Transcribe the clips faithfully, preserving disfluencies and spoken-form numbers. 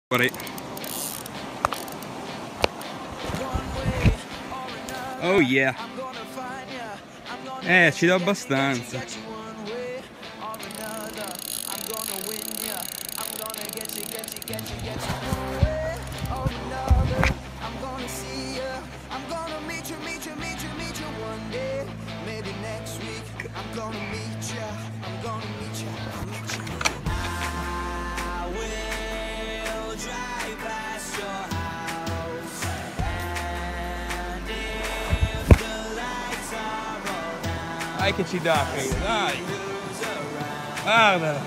Oh yeah. Eh, ci do abbastanza. Dai che ci dà, credo, dai! Guarda!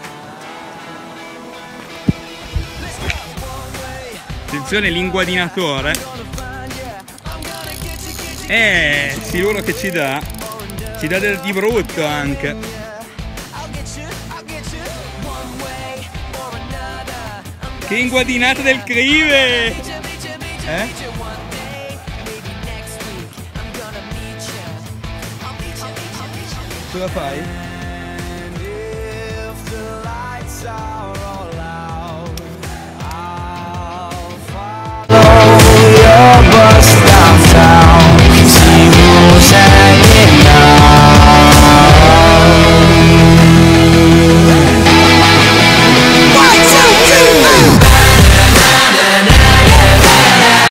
Attenzione, l'inguadinatore! Eh, sicuro che ci dà! Ci dà del di brutto anche! Che inguadinata del Crive! Eh? Cosa fai? Oh,